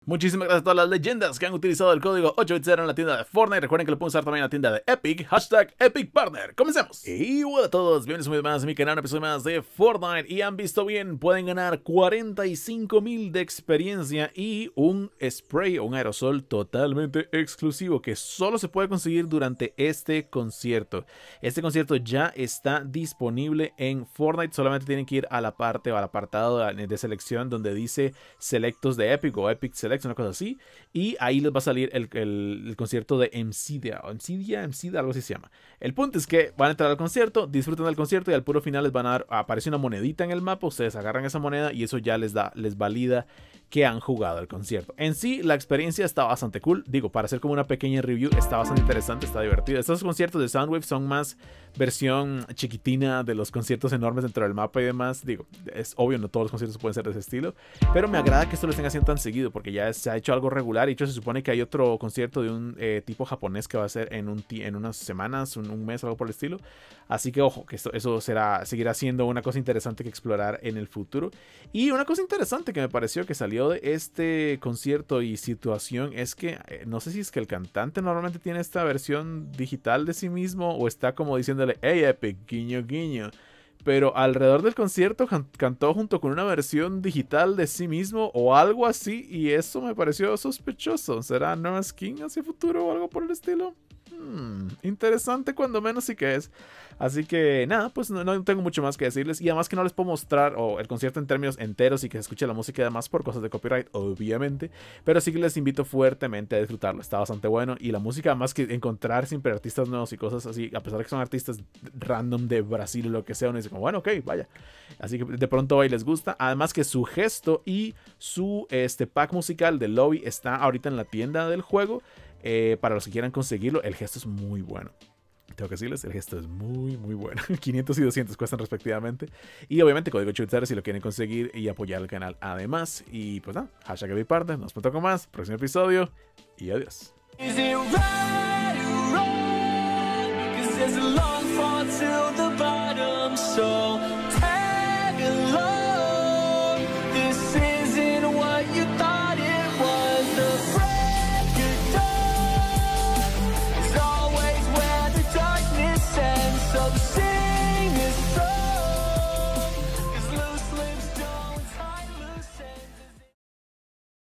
Muchísimas gracias a todas las leyendas que han utilizado el código 880 en la tienda de Fortnite. Recuerden que lo pueden usar también en la tienda de Epic. Hashtag EpicPartner. ¡Comencemos! Y hola a todos, bienvenidos una vez más a mi canal, un episodio más de Fortnite. Y han visto bien, pueden ganar 45,000 de experiencia y un spray o un aerosol totalmente exclusivo que solo se puede conseguir durante este concierto. Este concierto ya está disponible en Fortnite. Solamente tienen que ir a la parte o al apartado de selección donde dice Selectos de Epic o Epic Select, una cosa así, y ahí les va a salir el concierto de Mcida, algo así se llama. El punto es que van a entrar al concierto, disfrutan del concierto y al puro final les van a dar, aparece una monedita en el mapa, ustedes agarran esa moneda y eso ya les valida que han jugado el concierto. En sí, la experiencia está bastante cool, digo, para hacer como una pequeña review, está bastante interesante, está divertido. Estos conciertos de Soundwave son más versión chiquitina de los conciertos enormes dentro del mapa y demás. Digo, es obvio, no todos los conciertos pueden ser de ese estilo, pero me agrada que esto lo estén haciendo tan seguido porque ya se ha hecho algo regular. Y de hecho se supone que hay otro concierto de un tipo japonés que va a ser en unas semanas, un mes, algo por el estilo. Así que ojo, que eso seguirá siendo una cosa interesante que explorar en el futuro. Y una cosa interesante que me pareció que salió de este concierto y situación es que no sé si es que el cantante normalmente tiene esta versión digital de sí mismo o está como diciéndole hey Epic, guiño guiño. Pero alrededor del concierto cantó junto con una versión digital de sí mismo o algo así, y eso me pareció sospechoso. ¿Será nueva skin hacia futuro o algo por el estilo? Interesante cuando menos sí que es. Así que nada, pues no tengo mucho más que decirles. Y además que no les puedo mostrar el concierto en términos enteros y que se escuche la música y demás por cosas de copyright, obviamente. Pero sí que les invito fuertemente a disfrutarlo. Está bastante bueno. Y la música, además que encontrar siempre artistas nuevos y cosas así, a pesar de que son artistas random de Brasil o lo que sea, uno dice como, bueno, ok, vaya. Así que de pronto ahí les gusta. Además que su gesto y su pack musical de lobby está ahorita en la tienda del juego. Para los que quieran conseguirlo, el gesto es muy bueno. Tengo que decirles, el gesto es muy bueno. 500 y 200 cuestan respectivamente. Y obviamente código 880 si lo quieren conseguir y apoyar el canal además. Y pues nada, hashtag EpicPartner, nos vemos con más, próximo episodio y adiós.